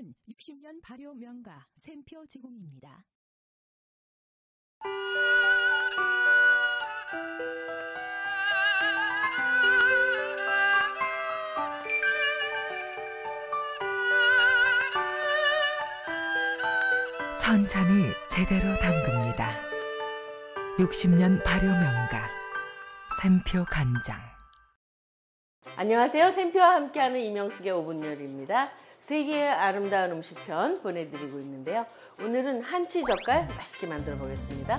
제공은 60년 발효 명가 샘표 제공입니다. 천천히 제대로 담급니다. 60년 발효 명가 샘표 간장. 안녕하세요. 샘표와 함께하는 이명숙의 5분 요리입니다. 세계의 아름다운 음식편 보내드리고 있는데요. 오늘은 한치 젓갈 맛있게 만들어 보겠습니다.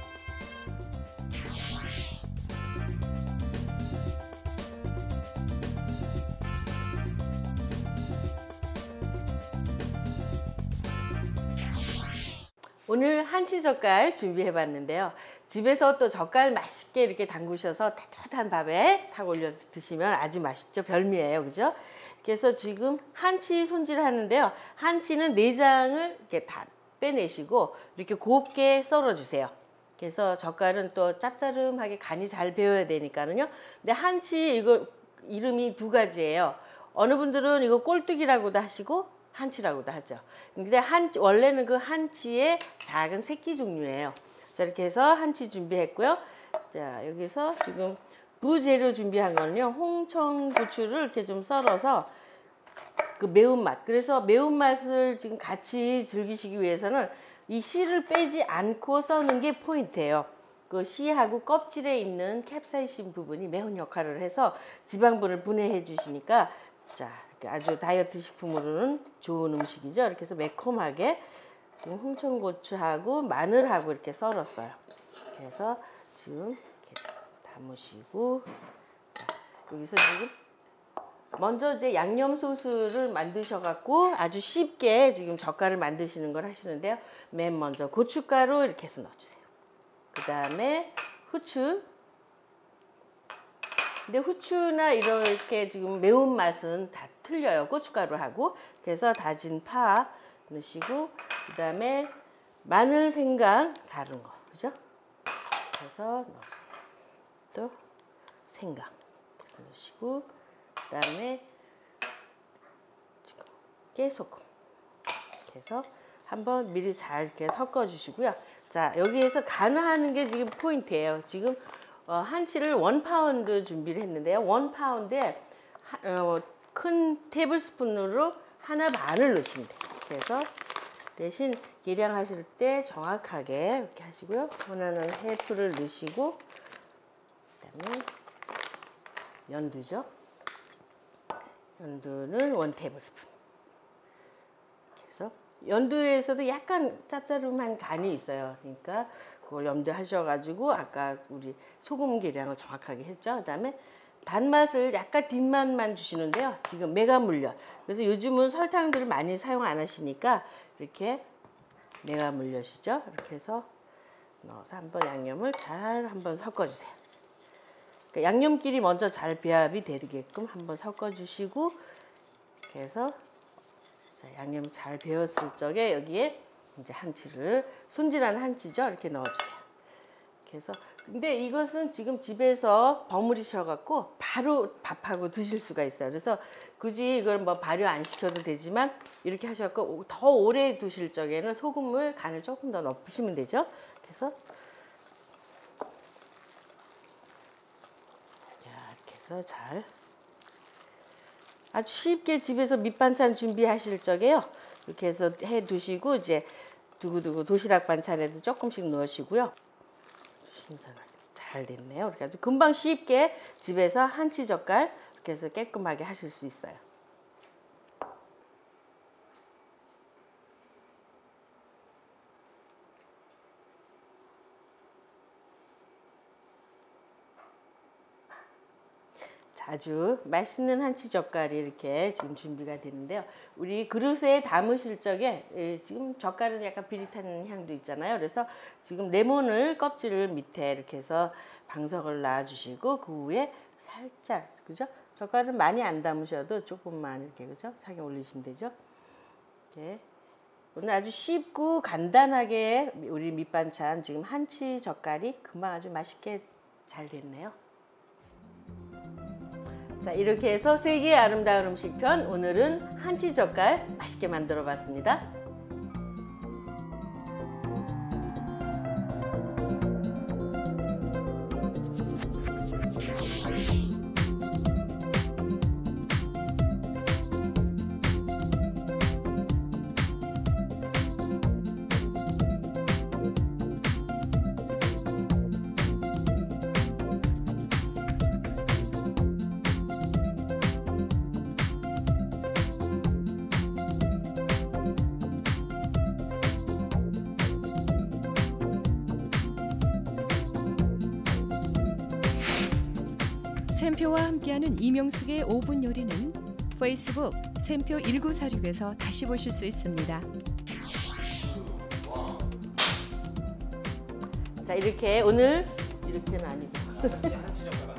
오늘 한치 젓갈 준비해 봤는데요. 집에서 또 젓갈 맛있게 이렇게 담그셔서 따뜻한 밥에 탁 올려 드시면 아주 맛있죠. 별미예요. 그죠? 그래서 지금 한치 손질하는데요. 한치는 내장을 이렇게 다 빼내시고 이렇게 곱게 썰어 주세요. 그래서 젓갈은 또 짭짤하게 간이 잘 배어야 되니까는요. 근데 한치 이거 이름이 두 가지예요. 어느 분들은 이거 꼴뚜기라고도 하시고 한치라고도 하죠. 근데 원래는 그 한치의 작은 새끼 종류예요. 자, 이렇게 해서 한치 준비했고요. 자, 여기서 지금 부재료 준비한 거는요. 홍청고추를 이렇게 좀 썰어서 그 매운맛. 그래서 매운맛을 지금 같이 즐기시기 위해서는 이 씨를 빼지 않고 써는 게 포인트예요. 그 씨하고 껍질에 있는 캡사이신 부분이 매운 역할을 해서 지방분을 분해해 주시니까 자, 아주 다이어트 식품으로는 좋은 음식이죠. 이렇게 해서 매콤하게 지금 홍청고추하고 마늘하고 이렇게 썰었어요. 그래서 지금 이렇게 담으시고 자, 여기서 지금 먼저 이제 양념 소스를 만드셔갖고 아주 쉽게 지금 젓갈을 만드시는 걸 하시는데요. 맨 먼저 고춧가루 이렇게 해서 넣어주세요. 그 다음에 후추. 근데 후추나 이렇게 지금 매운맛은 다 틀려요. 고춧가루하고. 그래서 다진 파 넣으시고 그 다음에 마늘, 생강 다른 거. 그죠? 그래서 넣으세요. 또 생강 넣으시고 그 다음에 지금 깨소금 이렇게 해서 한번 미리 잘 이렇게 섞어 주시고요. 자, 여기에서 간을 하는 게 지금 포인트예요. 지금 한치를 1파운드 준비를 했는데요. 1파운드에 큰 테이블스푼으로 하나 반을 넣으시면 돼요. 그래서 대신 계량하실 때 정확하게 이렇게 하시고요. 원하는 해프를 넣으시고 그다음에 연두죠. 연두는 1테이블스푼. 그래서 연두에서도 약간 짭짤한 간이 있어요. 그러니까 그걸 염두하셔가지고 아까 우리 소금 계량을 정확하게 했죠. 그다음에 단맛을 약간 뒷맛만 주시는데요. 지금 메가물엿. 그래서 요즘은 설탕들을 많이 사용 안 하시니까 이렇게 메가물엿이죠. 이렇게 해서 넣어서 한번 양념을 잘 한번 섞어주세요. 그러니까 양념끼리 먼저 잘 배합이 되게끔 한번 섞어주시고 이렇게 해서 자, 양념이 잘 배었을 적에 여기에 이제 한치를 손질한 한치죠. 이렇게 넣어주세요. 그래서 근데 이것은 지금 집에서 버무리셔갖고 바로 밥하고 드실 수가 있어요. 그래서 굳이 이걸 뭐 발효 안 시켜도 되지만 이렇게 하셔갖고 더 오래 두실 적에는 소금을 간을 조금 더 넣으시면 되죠. 그래서 이렇게 해서 잘 아주 쉽게 집에서 밑반찬 준비하실 적에요. 이렇게 해서 해 두시고 이제 두고두고 도시락 반찬에도 조금씩 넣으시고요. 신선하게 잘 됐네요. 이렇게 아주 금방 쉽게 집에서 한치 젓갈 이렇게 해서 깔끔하게 하실 수 있어요. 아주 맛있는 한치 젓갈이 이렇게 지금 준비가 되는데요. 우리 그릇에 담으실 적에 지금 젓갈은 약간 비릿한 향도 있잖아요. 그래서 지금 레몬을 껍질을 밑에 이렇게 해서 방석을 놔주시고 그 위에 살짝 그죠? 젓갈은 많이 안 담으셔도 조금만 이렇게 그죠? 상에 올리시면 되죠. 이렇게 오늘 아주 쉽고 간단하게 우리 밑반찬 지금 한치 젓갈이 금방 아주 맛있게 잘 됐네요. 자, 이렇게 해서 세계의 아름다운 음식 편, 오늘은 한치젓갈 맛있게 만들어 봤습니다. 샘표와 함께하는 이명숙의 5분 요리는 페이스북 샘표 1946에서 다시 보실 수 있습니다. 자, 이렇게 오늘 이렇게는 아니고